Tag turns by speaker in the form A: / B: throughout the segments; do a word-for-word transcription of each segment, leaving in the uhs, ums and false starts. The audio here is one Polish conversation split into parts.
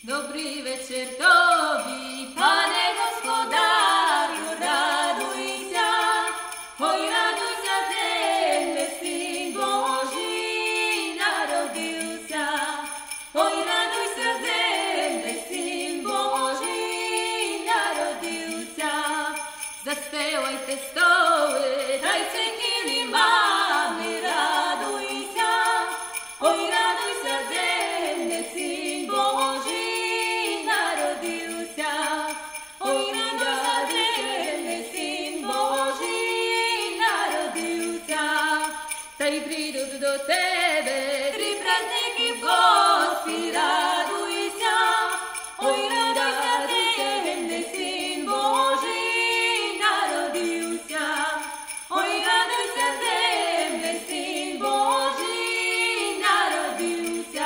A: Dobry wieczór Tobie, Panie Gospodarzu, raduj się, oj raduj się ziemie, Syn Boży narodził się. Oj raduj się ziemie, Syn Boży narodził się. Zaspewaj te stoły, tańce kili mamy, raduj się, oj raduj się ziemie, Syn Boży narodził się. Oj raduj się ziemie, Syn Boży narodził się. Taj przyjdą do Tebe trzy prazniki w gości, raduj się, oj raduj się ziemie, Syn Boży narodził się. Oj raduj się ziemie, Syn Boży narodził się.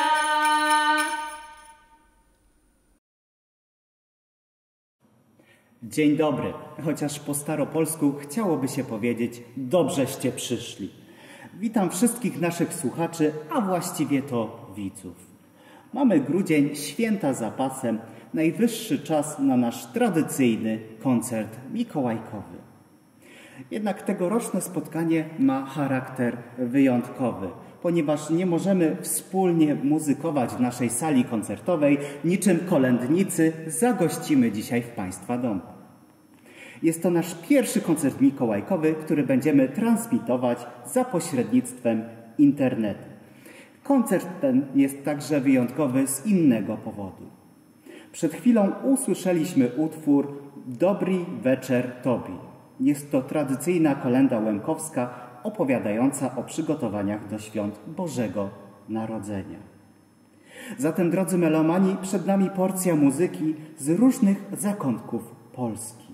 B: Dzień dobry, chociaż po staropolsku chciałoby się powiedzieć dobrzeście przyszli. Witam wszystkich naszych słuchaczy, a właściwie to widzów. Mamy grudzień, święta za pasem, najwyższy czas na nasz tradycyjny koncert mikołajkowy. Jednak tegoroczne spotkanie ma charakter wyjątkowy, ponieważ nie możemy wspólnie muzykować w naszej sali koncertowej, niczym kolędnicy zagościmy dzisiaj w Państwa domu. Jest to nasz pierwszy koncert mikołajkowy, który będziemy transmitować za pośrednictwem internetu. Koncert ten jest także wyjątkowy z innego powodu. Przed chwilą usłyszeliśmy utwór Dobry wieczór Tobie. Jest to tradycyjna kolęda łemkowska opowiadająca o przygotowaniach do świąt Bożego Narodzenia. Zatem, drodzy melomani, przed nami porcja muzyki z różnych zakątków Polski.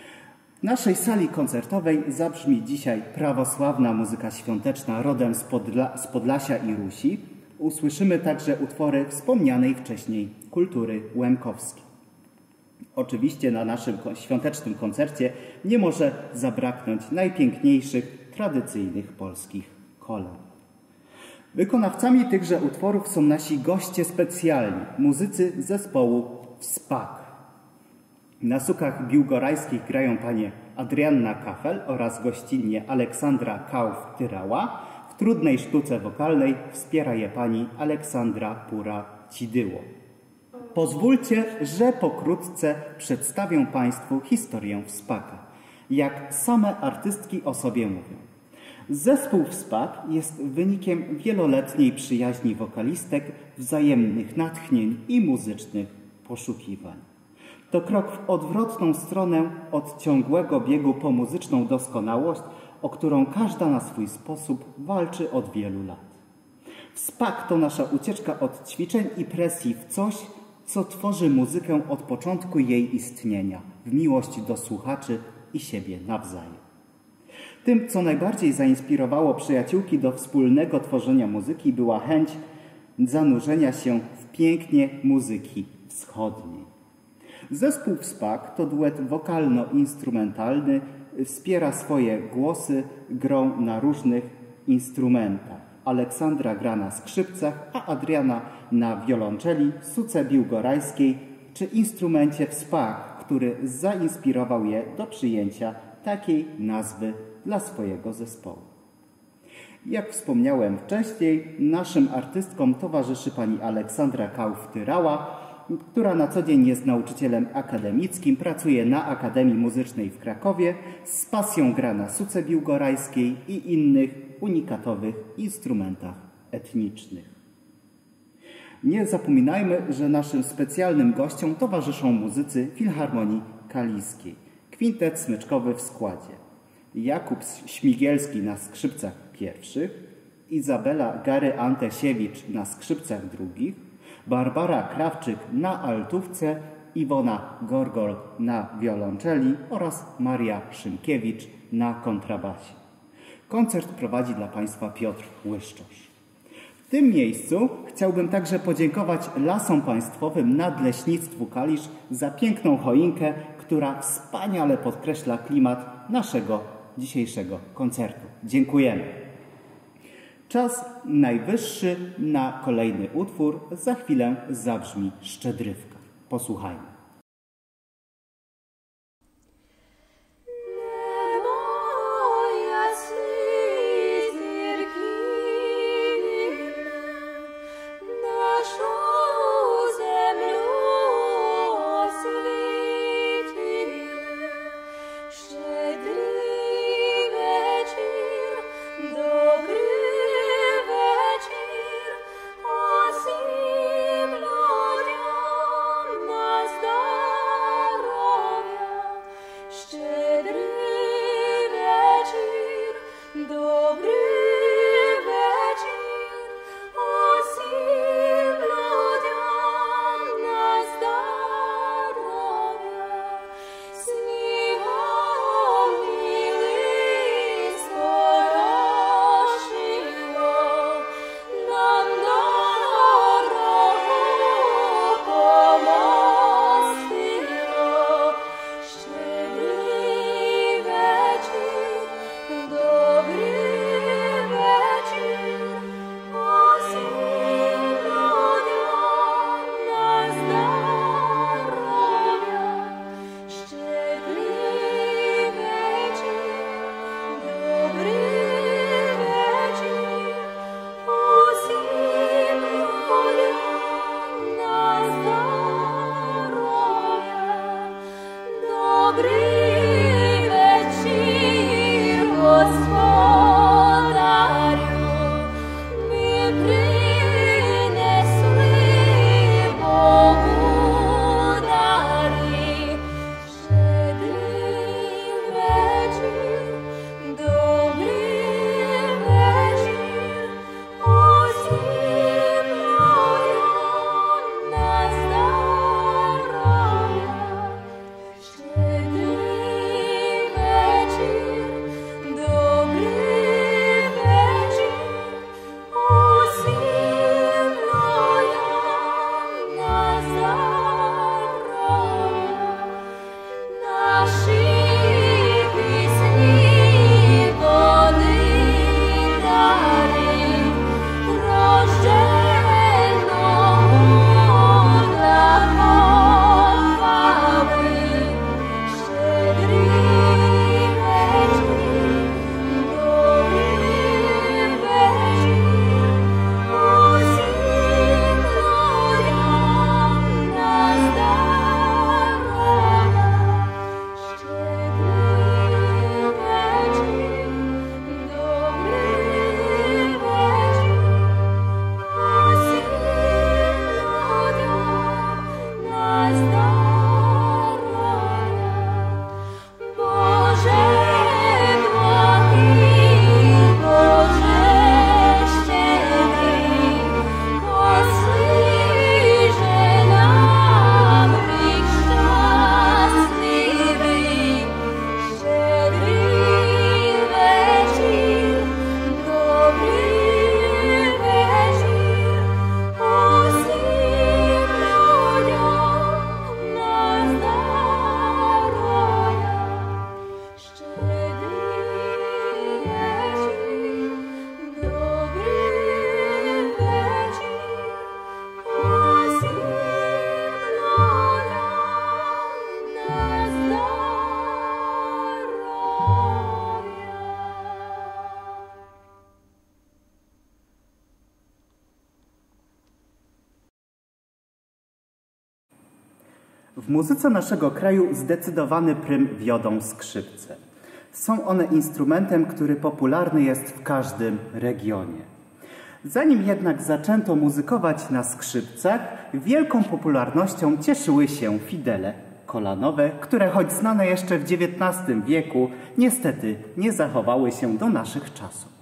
B: W naszej sali koncertowej zabrzmi dzisiaj prawosławna muzyka świąteczna rodem z, Podla z Podlasia i Rusi. Usłyszymy także utwory wspomnianej wcześniej kultury łemkowskiej. Oczywiście na naszym świątecznym koncercie nie może zabraknąć najpiękniejszych, tradycyjnych polskich kolęd. Wykonawcami tychże utworów są nasi goście specjalni, muzycy zespołu Wspak. Na sukach biłgorajskich grają panie Adrianna Kafel oraz gościnnie Aleksandra Kauf-Tyrała. W trudnej sztuce wokalnej wspiera je pani Aleksandra Pura-Cidyło. Pozwólcie, że pokrótce przedstawię Państwu historię Wspaka, jak same artystki o sobie mówią. Zespół Wspak jest wynikiem wieloletniej przyjaźni wokalistek, wzajemnych natchnień i muzycznych poszukiwań. To krok w odwrotną stronę od ciągłego biegu po muzyczną doskonałość, o którą każda na swój sposób walczy od wielu lat. Wspak to nasza ucieczka od ćwiczeń i presji w coś, co tworzy muzykę od początku jej istnienia, w miłość do słuchaczy i siebie nawzajem. Tym, co najbardziej zainspirowało przyjaciółki do wspólnego tworzenia muzyki, była chęć zanurzenia się w pięknie muzyki wschodniej. Zespół Wspak to duet wokalno-instrumentalny, wspiera swoje głosy grą na różnych instrumentach. Aleksandra gra na skrzypcach, a Adriana na wiolonczeli, suce biłgorajskiej czy instrumencie Wspak, który zainspirował je do przyjęcia takiej nazwy dla swojego zespołu. Jak wspomniałem wcześniej, naszym artystkom towarzyszy pani Aleksandra Kauf-Tyrała, która na co dzień jest nauczycielem akademickim, pracuje na Akademii Muzycznej w Krakowie, z pasją gra na suce biłgorajskiej i innych unikatowych instrumentach etnicznych. Nie zapominajmy, że naszym specjalnym gościom towarzyszą muzycy Filharmonii Kaliskiej. Kwintet smyczkowy w składzie: Jakub Śmigielski na skrzypcach pierwszych, Izabela Gary-Antesiewicz na skrzypcach drugich, Barbara Krawczyk na altówce, Iwona Gorgol na wiolonczeli oraz Maria Szymkiewicz na kontrabasie. Koncert prowadzi dla Państwa Piotr Łyszczosz. W tym miejscu chciałbym także podziękować Lasom Państwowym Nadleśnictwu Kalisz za piękną choinkę, która wspaniale podkreśla klimat naszego dzisiejszego koncertu. Dziękujemy. Czas najwyższy na kolejny utwór. Za chwilę zabrzmi Szczedrywka. Posłuchajmy. W muzyce naszego kraju zdecydowany prym wiodą skrzypce. Są one instrumentem, który popularny jest w każdym regionie. Zanim jednak zaczęto muzykować na skrzypcach, wielką popularnością cieszyły się fidele kolanowe, które choć znane jeszcze w dziewiętnastym wieku, niestety nie zachowały się do naszych czasów.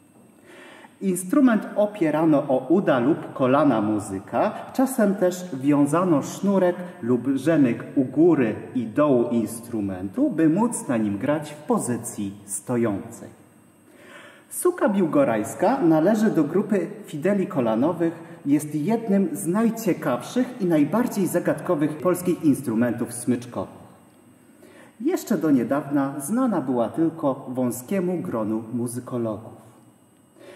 B: Instrument opierano o uda lub kolana muzyka, czasem też wiązano sznurek lub rzemyk u góry i dołu instrumentu, by móc na nim grać w pozycji stojącej. Suka biłgorajska należy do grupy fideli kolanowych, jest jednym z najciekawszych i najbardziej zagadkowych polskich instrumentów smyczkowych. Jeszcze do niedawna znana była tylko wąskiemu gronu muzykologów.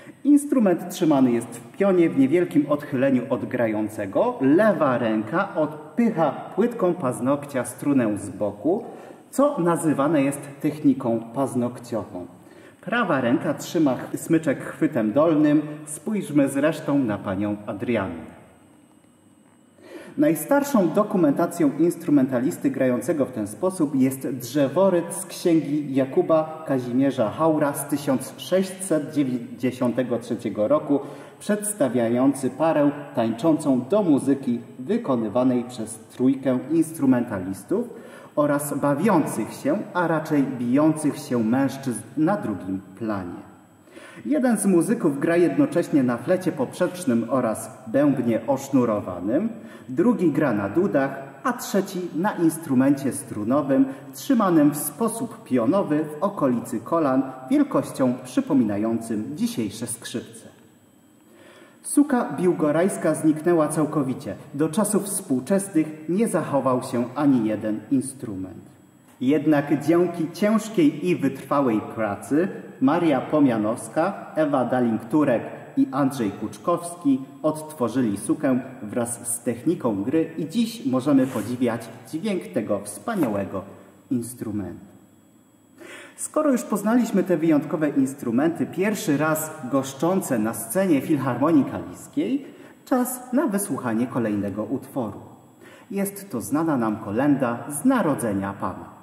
B: Instrument trzymany jest w pionie w niewielkim odchyleniu od grającego. Lewa ręka odpycha płytką paznokcia strunę z boku, co nazywane jest techniką paznokciową. Prawa ręka trzyma smyczek chwytem dolnym. Spójrzmy zresztą na panią Adriannę. Najstarszą dokumentacją instrumentalisty grającego w ten sposób jest drzeworyt z księgi Jakuba Kazimierza Haura z tysiąc sześćset dziewięćdziesiątego trzeciego roku, przedstawiający parę tańczącą do muzyki wykonywanej przez trójkę instrumentalistów oraz bawiących się, a raczej bijących się mężczyzn na drugim planie. Jeden z muzyków gra jednocześnie na flecie poprzecznym oraz bębnie osznurowanym, drugi gra na dudach, a trzeci na instrumencie strunowym trzymanym w sposób pionowy w okolicy kolan wielkością przypominającym dzisiejsze skrzypce. Suka biłgorajska zniknęła całkowicie. Do czasów współczesnych nie zachował się ani jeden instrument. Jednak dzięki ciężkiej i wytrwałej pracy Maria Pomianowska, Ewa Daling-Turek i Andrzej Kuczkowski odtworzyli sukę wraz z techniką gry i dziś możemy podziwiać dźwięk tego wspaniałego instrumentu. Skoro już poznaliśmy te wyjątkowe instrumenty, pierwszy raz goszczące na scenie Filharmonii Kaliskiej, czas na wysłuchanie kolejnego utworu. Jest to znana nam kolenda z Narodzenia Pana.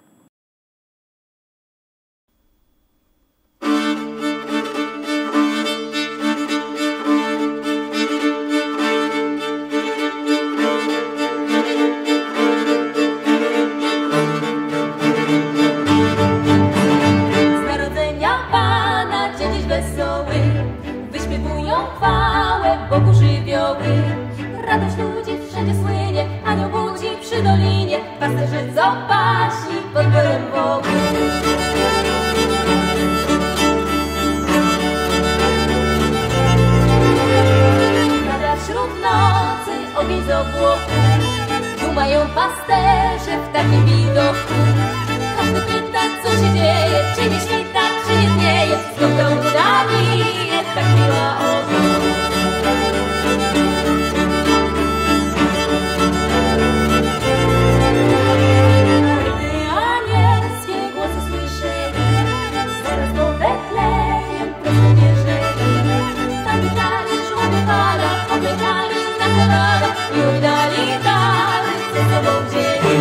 A: Radość ludzi wszędzie słynie, anioł budzi przy dolinie, pasterze co pasi pod borem Bogu. Pada wśród nocy ogień z obłoku, dumają pasterze w takim widoku. Każdy pyta, co się dzieje, czy nie świta, czy nie znieje, skąd to udanie tak miła oka. I oddali dalej ze sobą dzieli.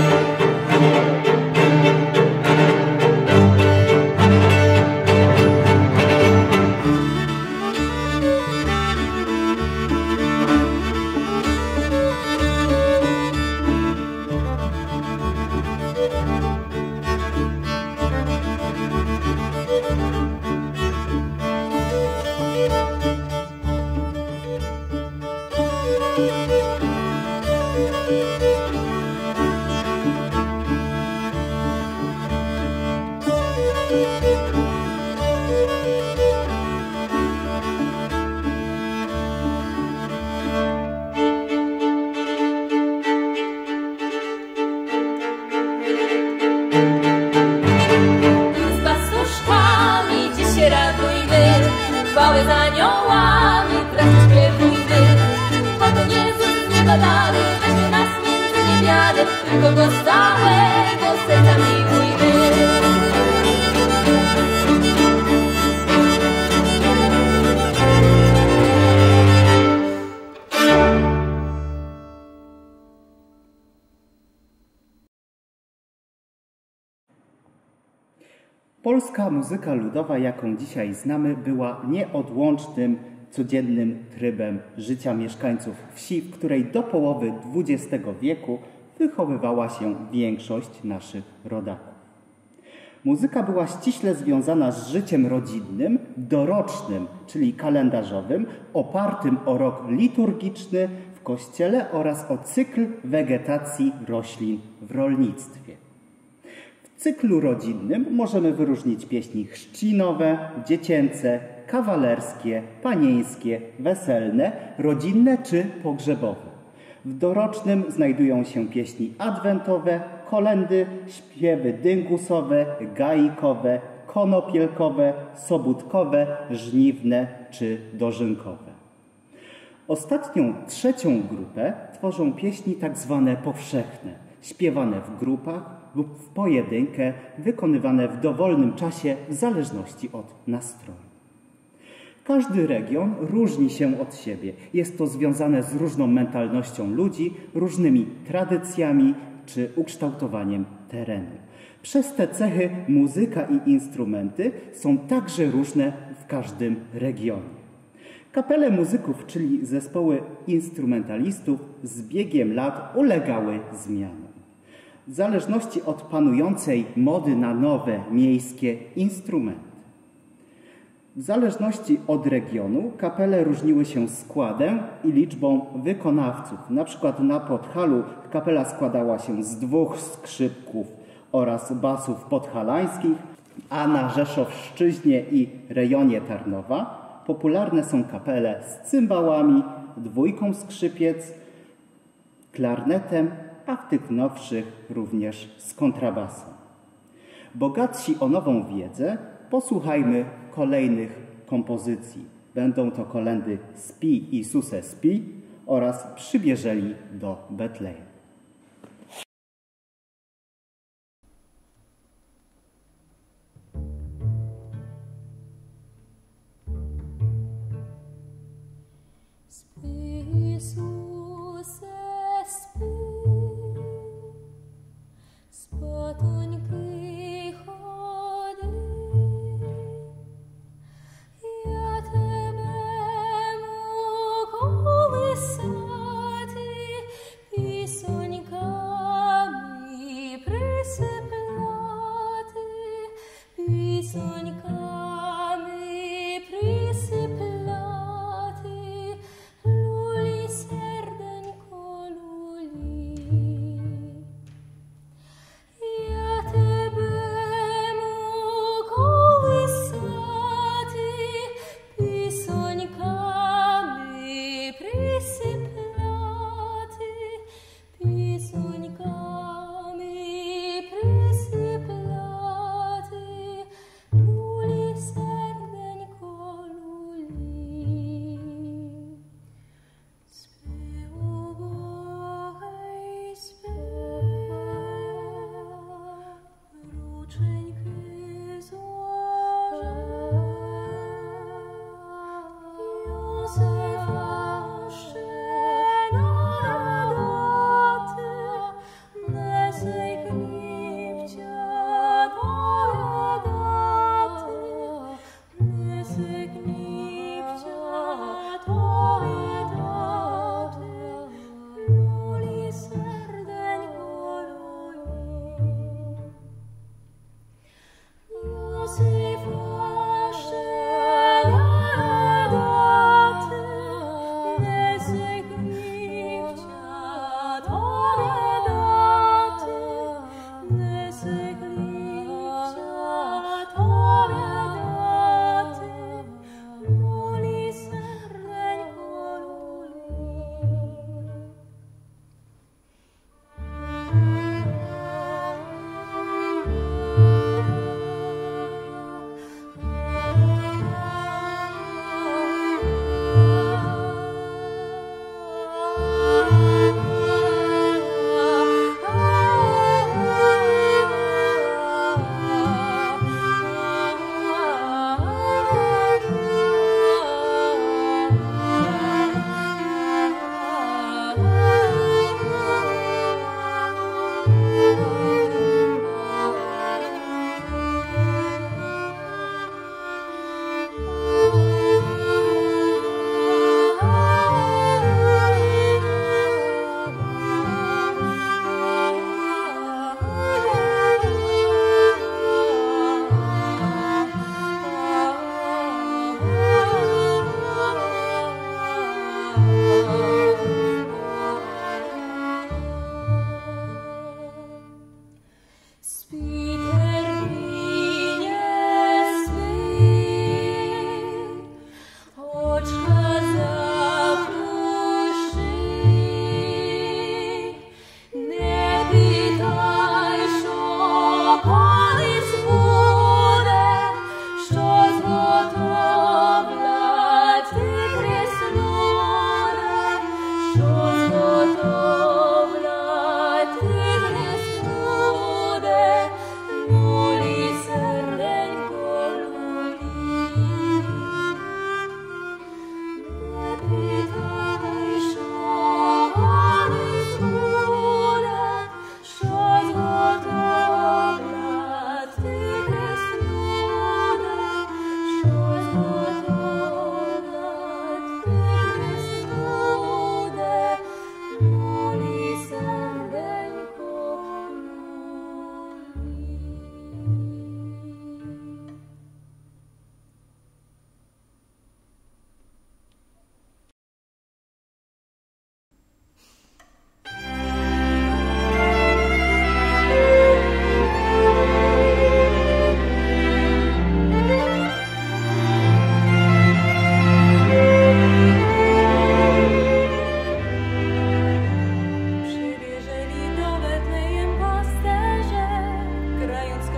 A: Chwały z aniołami, wraz śpiewujmy, bo to Jezus z nieba dany, weźmie nas między niewiady, tylko Go z całego serca miłujmy.
B: Polska muzyka ludowa, jaką dzisiaj znamy, była nieodłącznym, codziennym trybem życia mieszkańców wsi, w której do połowy dwudziestego wieku wychowywała się większość naszych rodaków. Muzyka była ściśle związana z życiem rodzinnym, dorocznym, czyli kalendarzowym, opartym o rok liturgiczny w kościele oraz o cykl wegetacji roślin w rolnictwie. W cyklu rodzinnym możemy wyróżnić pieśni chrzcinowe, dziecięce, kawalerskie, panieńskie, weselne, rodzinne czy pogrzebowe. W dorocznym znajdują się pieśni adwentowe, kolędy, śpiewy dyngusowe, gaikowe, konopielkowe, sobótkowe, żniwne czy dożynkowe. Ostatnią, trzecią grupę tworzą pieśni tak zwane powszechne, śpiewane w grupach lub w pojedynkę, wykonywane w dowolnym czasie w zależności od nastroju. Każdy region różni się od siebie. Jest to związane z różną mentalnością ludzi, różnymi tradycjami czy ukształtowaniem terenu. Przez te cechy muzyka i instrumenty są także różne w każdym regionie. Kapele muzyków, czyli zespoły instrumentalistów, z biegiem lat ulegały zmianom. W zależności od panującej mody na nowe miejskie instrumenty. W zależności od regionu kapele różniły się składem i liczbą wykonawców. Na przykład na Podhalu kapela składała się z dwóch skrzypków oraz basów podhalańskich, a na Rzeszowszczyźnie i rejonie Tarnowa popularne są kapele z cymbałami, dwójką skrzypiec, klarnetem, a w tych nowszych również z kontrabasem. Bogatsi o nową wiedzę posłuchajmy kolejnych kompozycji. Będą to kolędy Spi Iisuse Spi oraz Przybieżeli do Betlejem.
A: Spi Iisuse spi, spatońki chody, ja Tebemu kołysati, piso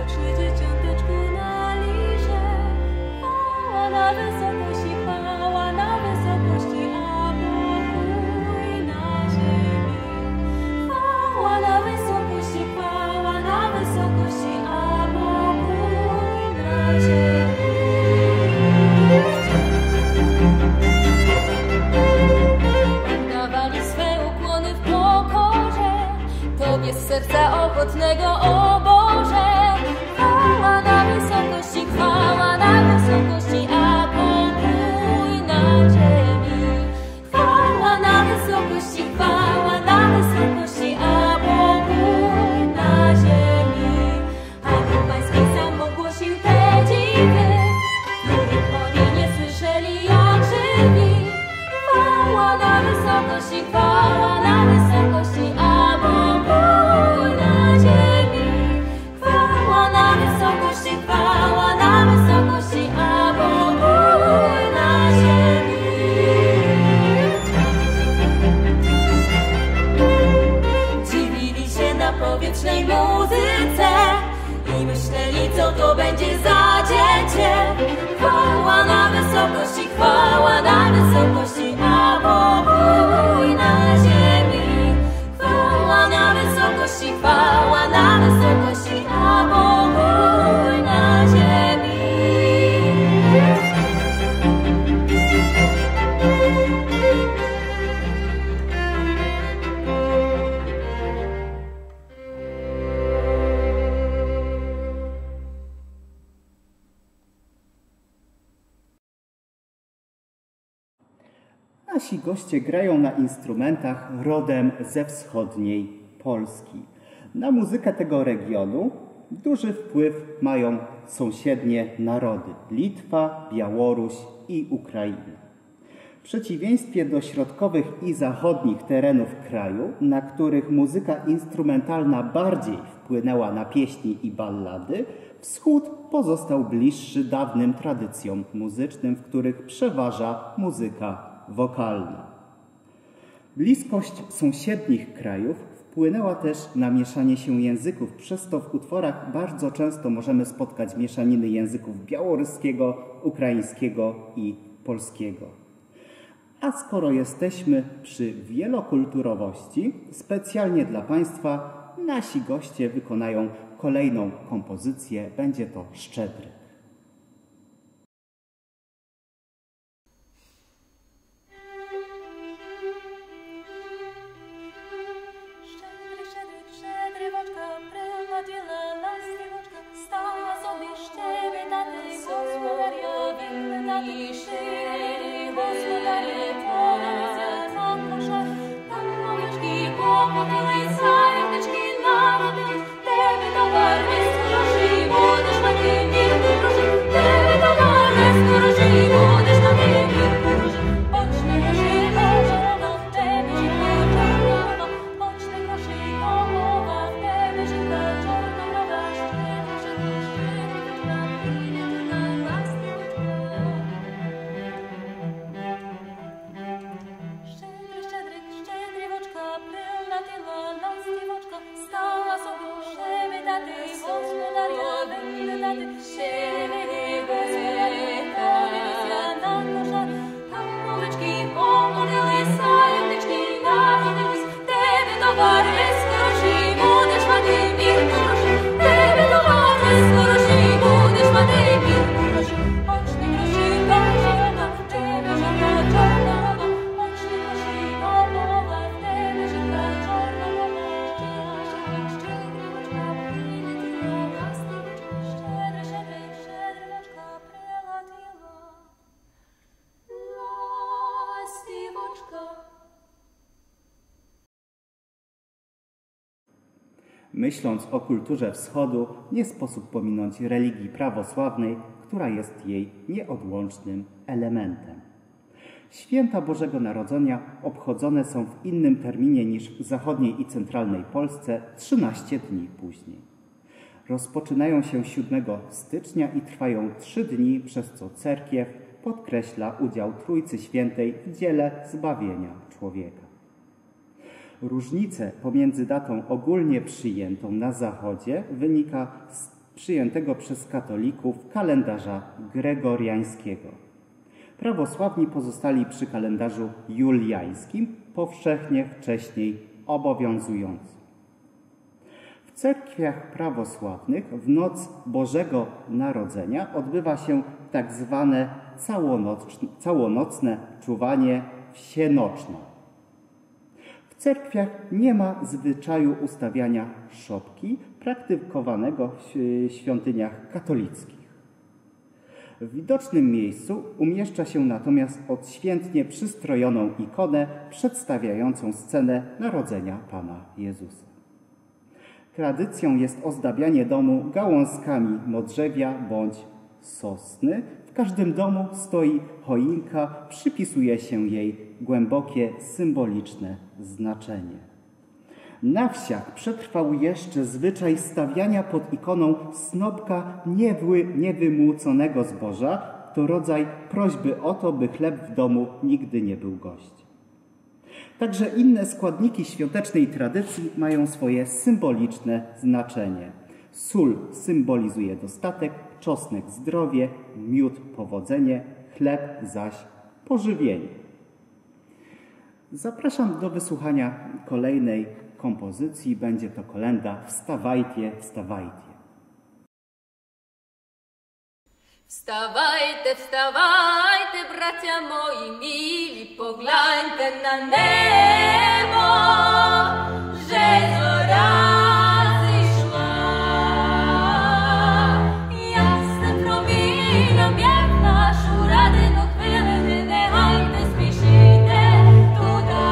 A: przy dzieciąteczku na liże. Chwała na wysokości, chwała na wysokości, a pokój na ziemi. Chwała na wysokości, chwała na wysokości, a pokój na ziemi. Dawali swe ukłony w pokorze Tobie z serca ochotnego, o Boże. Chwała na wysokości, chwała na wysokości, a pokój na ziemi. Chwała na wysokości, chwała na wysokości, a pokój na ziemi. Anioł Pański sam ogłosił te dziwy, których oni nie słyszeli jak żywi. Chwała na wysokości, chwała na wysokości, a pokój na ziemi. Chwała na wysokości, chwała na wysokości, a pokój na ziemi. Dziwili się na powietrznej muzyce i myśleli, co to będzie za dziecię. Chwała na wysokości, chwała na wysokości, a pokój na ziemi. Chwała na wysokości, chwała na wysokości, a pokój na ziemi.
B: Nasi goście grają na instrumentach rodem ze wschodniej Polski. Na muzykę tego regionu duży wpływ mają sąsiednie narody: Litwa, Białoruś i Ukraina. W przeciwieństwie do środkowych i zachodnich terenów kraju, na których muzyka instrumentalna bardziej wpłynęła na pieśni i ballady, wschód pozostał bliższy dawnym tradycjom muzycznym, w których przeważa muzyka wokalna. Bliskość sąsiednich krajów wpłynęła też na mieszanie się języków, przez to w utworach bardzo często możemy spotkać mieszaniny języków białoruskiego, ukraińskiego i polskiego. A skoro jesteśmy przy wielokulturowości, specjalnie dla Państwa nasi goście wykonają kolejną kompozycję. Będzie to Szczedryk. Myśląc o kulturze wschodu, nie sposób pominąć religii prawosławnej, która jest jej nieodłącznym elementem. Święta Bożego Narodzenia obchodzone są w innym terminie niż w zachodniej i centralnej Polsce trzynaście dni później. Rozpoczynają się siódmego stycznia i trwają trzy dni, przez co cerkiew podkreśla udział Trójcy Świętej w dziele zbawienia człowieka. Różnice pomiędzy datą ogólnie przyjętą na Zachodzie wynika z przyjętego przez katolików kalendarza gregoriańskiego. Prawosławni pozostali przy kalendarzu juliańskim, powszechnie wcześniej obowiązującym. W cerkwiach prawosławnych w noc Bożego Narodzenia odbywa się tak zwane całonocne czuwanie wsienoczne. W cerkwiach nie ma zwyczaju ustawiania szopki praktykowanego w świątyniach katolickich. W widocznym miejscu umieszcza się natomiast odświętnie przystrojoną ikonę przedstawiającą scenę narodzenia Pana Jezusa. Tradycją jest ozdabianie domu gałązkami modrzewia bądź sosny. W każdym domu stoi choinka, przypisuje się jej głębokie, symboliczne znaczenie. Na wsiach przetrwał jeszcze zwyczaj stawiania pod ikoną snopka niewy, niewymłóconego zboża. To rodzaj prośby o to, by chleb w domu nigdy nie był gościem. Także inne składniki świątecznej tradycji mają swoje symboliczne znaczenie. Sól symbolizuje dostatek, czosnek zdrowie, miód powodzenie, chleb zaś pożywienie. Zapraszam do wysłuchania kolejnej kompozycji. Będzie to kolenda Wstawajcie, wstawajcie.
A: Wstawajcie, wstawajcie, bracia moi mili, poglądźcie na niebo, że zora zeszła. Jasnym promieniom jak naszą radę do chwili, niechajcie spieszycie tuda.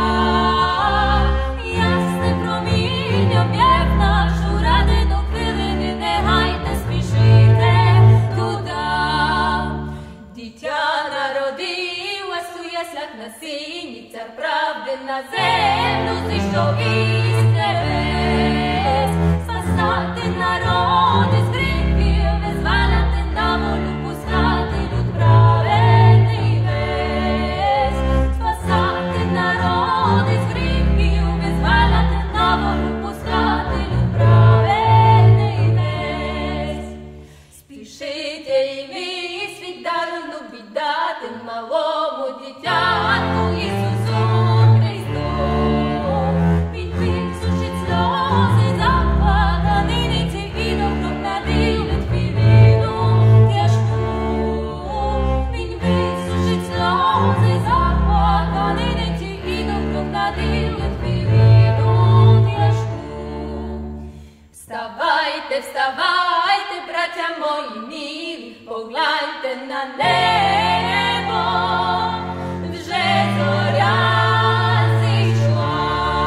A: Jasnym promieniom jak naszą radę do chwili, niechajcie spieszycie tuda. Дитя народилась у яслях на синій, цар правди на землю зійшов із небес. Спасати народи з гріхів, визволяти на волю, пускати люд праведний весь. Спасати народи з гріхів, визволяти на волю, пускати люд праведний весь. Спішите і ви дарну віддати малому дитятку Ісусу Христу. Він висушить сльози, заплаканий ниці і добром наділить хвилину тяжку. Він висушить сльози, заплаканий ниці і добром наділить хвилину тяжку. Вставайте, вставайте, браття мої милі, погляньте на небо, вже зоря зійшла.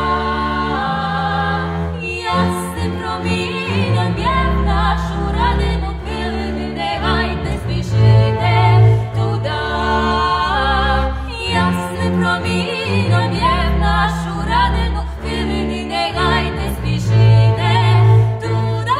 A: Ясним промінням як нашу радину хвилини, нехайте спішите туди. Ясним промінням як нашу радину хвилини, нехайте спішите туди.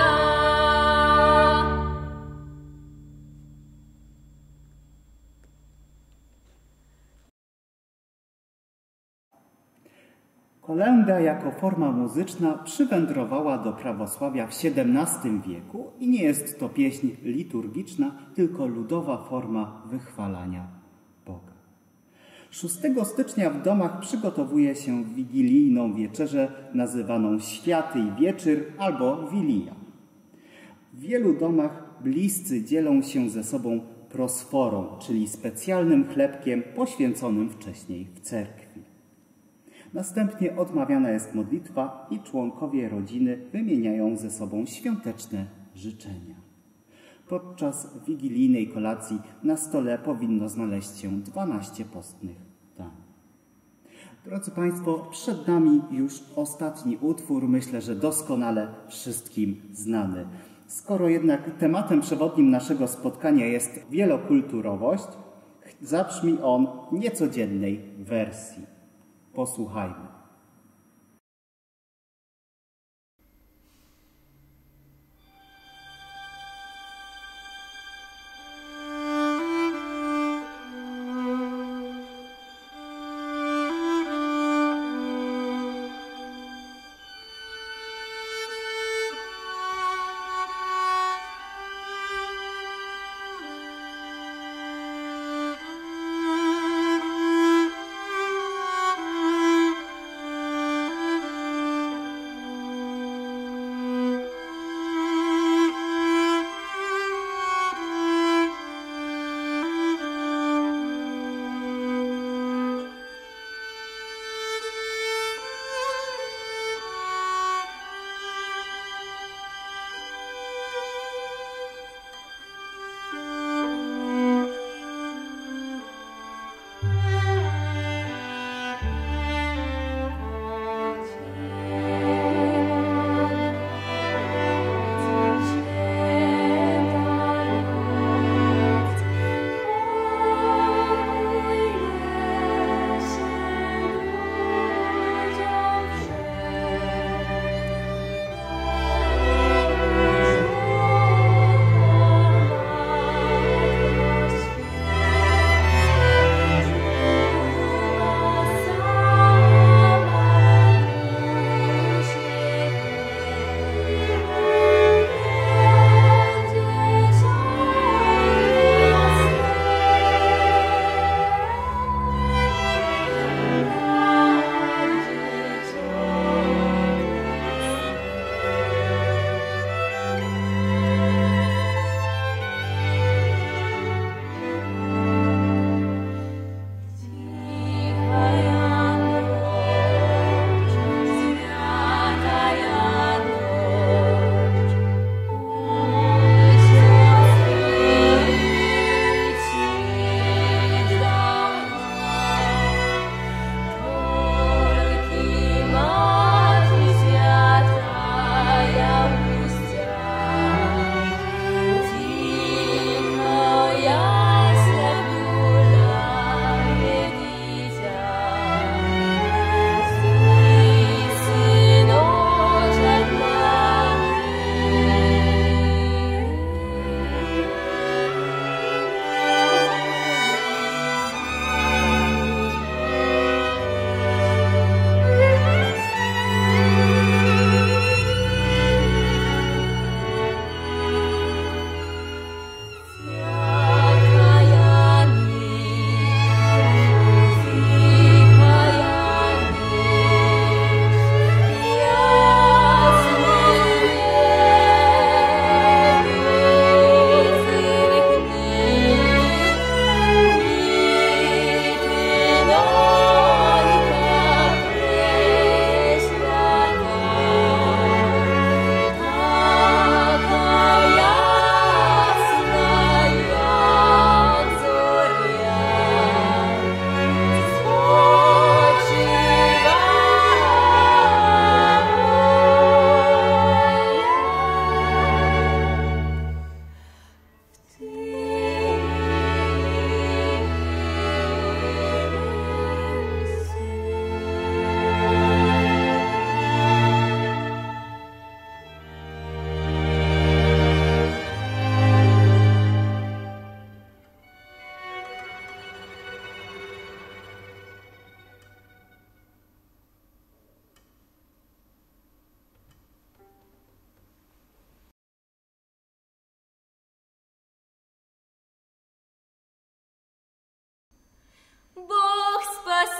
B: Kolenda jako forma muzyczna przywędrowała do prawosławia w siedemnastym wieku i nie jest to pieśń liturgiczna, tylko ludowa forma wychwalania Boga. szóstego stycznia w domach przygotowuje się wigilijną wieczerzę nazywaną Święty Wieczór albo Wilia. W wielu domach bliscy dzielą się ze sobą prosforą, czyli specjalnym chlebkiem poświęconym wcześniej w cerkwi. Następnie odmawiana jest modlitwa i członkowie rodziny wymieniają ze sobą świąteczne życzenia. Podczas wigilijnej kolacji na stole powinno znaleźć się dwanaście postnych dań. Drodzy Państwo, przed nami już ostatni utwór, myślę, że doskonale wszystkim znany. Skoro jednak tematem przewodnim naszego spotkania jest wielokulturowość, zabrzmi on w niecodziennej wersji. Posłuchajmy.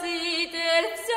A: Spasiciel